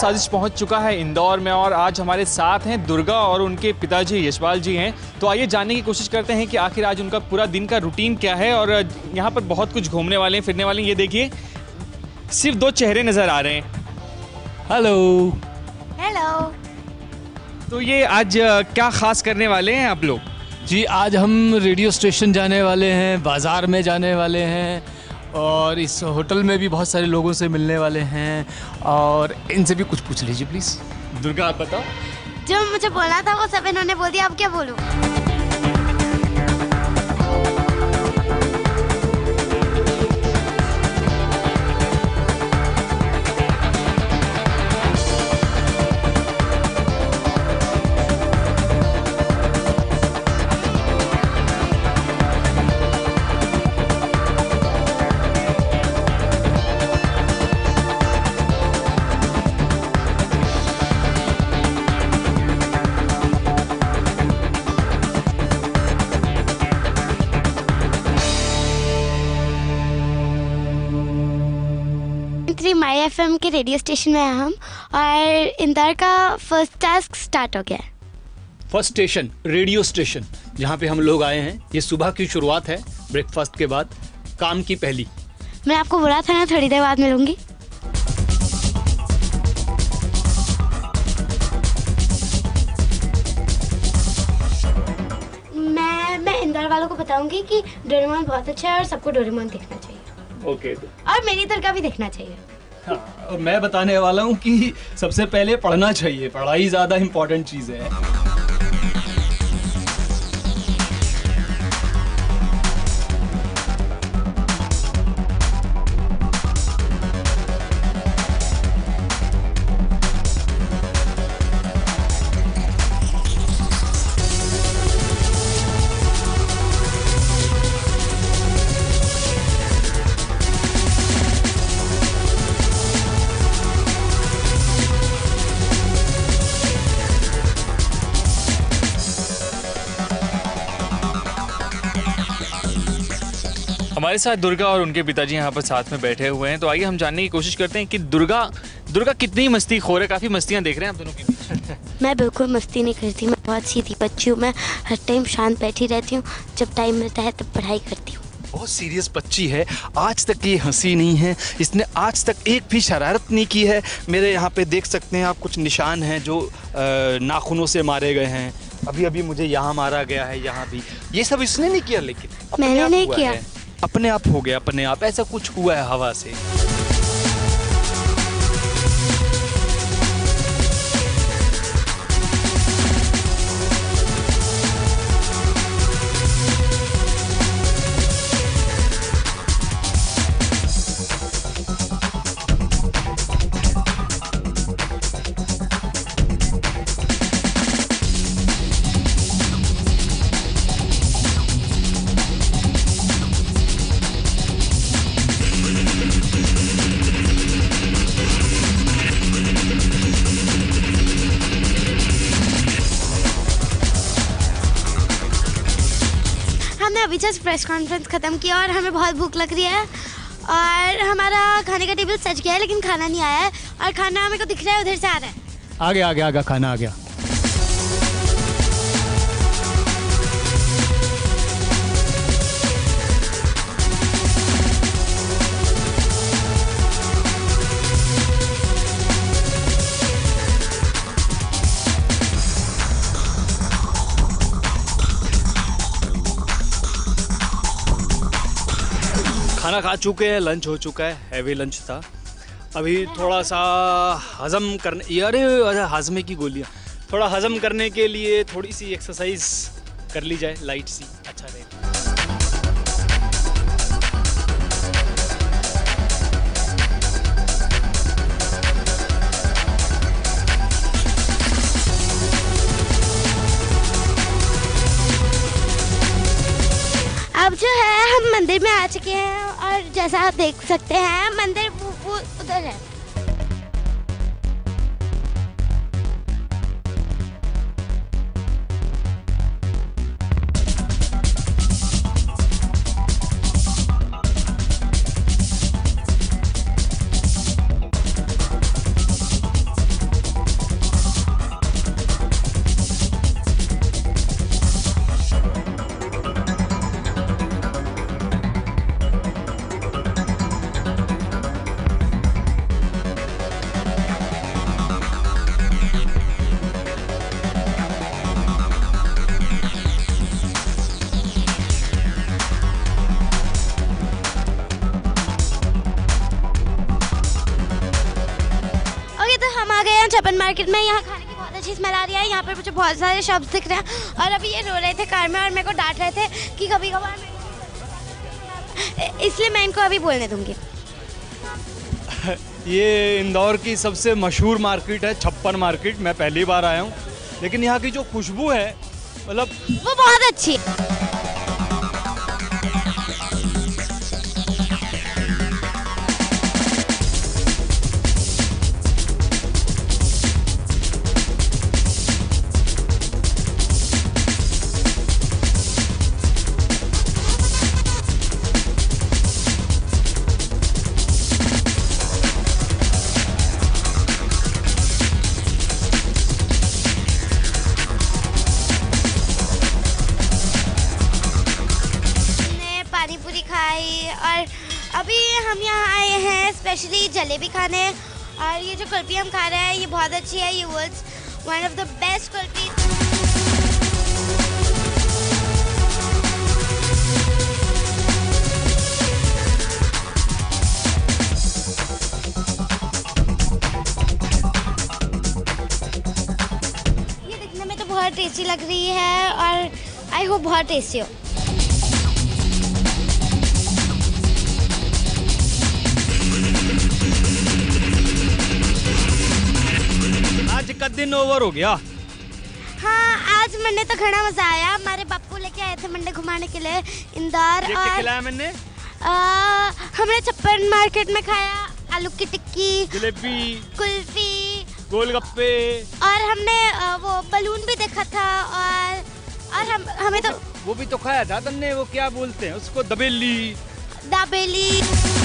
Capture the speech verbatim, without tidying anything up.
साजिश पहुंच चुका है इंदौर में और आज हमारे साथ हैं दुर्गा और उनके पिताजी यशपाल जी हैं। तो आइए जानने की कोशिश करते हैं कि आखिर आज उनका पूरा दिन का रूटीन क्या है। और यहाँ पर बहुत कुछ घूमने वाले हैं, फिरने वाले हैं। ये देखिए, सिर्फ दो चेहरे नज़र आ रहे हैं। Hello hello. तो ये आज क्या खास करने वाले हैं आप लोग? जी, आज हम रेडियो स्टेशन जाने वाले हैं, बाज़ार में जाने वाले हैं और इस होटल में भी बहुत सारे लोगों से मिलने वाले हैं और इनसे भी कुछ पूछ लीजिए प्लीज़। दुर्गा, आप बताओ। जो मुझे बोलना था वो सब इन्होंने बोल दिया, अब क्या बोलूं? माई एफ एम के रेडियो स्टेशन में हैं हम और इंदौर का फर्स्ट टास्क स्टार्ट हो गया है। फर्स्ट स्टेशन रेडियो स्टेशन जहाँ पे हम लोग आए हैं। ये सुबह की शुरुआत है, ब्रेकफास्ट के बाद काम की पहली। मैं आपको बोला था ना थोड़ी देर बाद मिलूंगी। मैं मैं इंदौर वालों को बताऊंगी कि डोरेमोन बहुत अच्छा है और सबको डोरेमोन देखना चाहिए। ओके okay, तो और मेरी दुर्गा भी देखना चाहिए। हाँ, और मैं बताने वाला हूँ कि सबसे पहले पढ़ना चाहिए। पढ़ाई ज़्यादा इम्पोर्टेंट चीज़ है। हमारे साथ दुर्गा और उनके पिताजी यहाँ पर साथ में बैठे हुए हैं। तो आइए हम जानने की कोशिश करते हैं कि दुर्गा दुर्गा कितनी मस्ती खोर है। काफ़ी मस्तियाँ देख रहे हैं आप दोनों की। मैं बिल्कुल मस्ती नहीं करती, मैं बहुत सीधी बच्ची हूँ। मैं हर टाइम शांत बैठी रहती हूँ, जब टाइम मिलता है तब पढ़ाई करती हूँ। बहुत सीरियस बच्ची है, आज तक ये हंसी नहीं है, इसने आज तक एक भी शरारत नहीं की है। मेरे यहाँ पे देख सकते हैं आप, कुछ निशान हैं जो नाखूनों से मारे गए हैं। अभी अभी मुझे यहाँ मारा गया है, यहाँ भी। ये सब इसने नहीं किया, लेकिन मैंने नहीं किया, अपने आप हो गया, अपने आप ऐसा कुछ हुआ है हवा से। अभी जस्ट प्रेस कॉन्फ्रेंस ख़त्म किया और हमें बहुत भूख लग रही है और हमारा खाने का टेबल सज गया है, लेकिन खाना नहीं आया है और खाना हमें को दिख रहा है उधर से आ रहा है। आ गया आ गया आ गया खाना आ गया। खाना खा चुके हैं, लंच हो चुका है, हैवी लंच था। अभी थोड़ा सा हज़म करने, अरे अरे हाजमे की गोलियाँ, थोड़ा हज़म करने के लिए थोड़ी सी एक्सरसाइज कर ली जाए, लाइट सी, अच्छा रहेगा। अब जो है हम मंदिर में आ चुके हैं और जैसा आप देख सकते हैं मंदिर वो, वो उधर है। हैं छप्पन मार्केट में। यहाँ खाने की बहुत अच्छी स्मेल आ रही है। यहाँ पर मुझे बहुत सारे शॉप्स दिख रहे हैं और अभी ये रो रहे थे कार में और मेरे को डांट रहे थे कि कभी कभार, इसलिए मैं इनको अभी बोलने दूंगी। ये इंदौर की सबसे मशहूर मार्केट है छप्पन मार्केट। मैं पहली बार आया हूँ, लेकिन यहाँ की जो खुशबू है मतलब वो बहुत अच्छी है। पानी पूरी खाई और अभी हम यहाँ आए हैं स्पेशली जलेबी खाने। और ये जो कुल्फी हम खा रहे हैं ये बहुत अच्छी है। ये world's one of the best kulfi. ये दिखने में तो बहुत टेस्टी लग रही है और आई होप बहुत टेस्टी हो। आज का दिन ओवर हो गया। हाँ, आज मंडे तो घना मजा आया। हमारे बापू लेके आए थे मंडे घुमाने के लिए इंदौर। ये क्या खिलाया मैंने? आ, हमने छप्पन मार्केट में खाया आलू की टिक्की, जलेबी, कुल्फी, गोलगप्पे और हमने आ, वो बलून भी देखा था और और हम हमें तो वो भी तो खाया था तुमने। वो क्या बोलते हैं उसको? दबेली। दाबेली।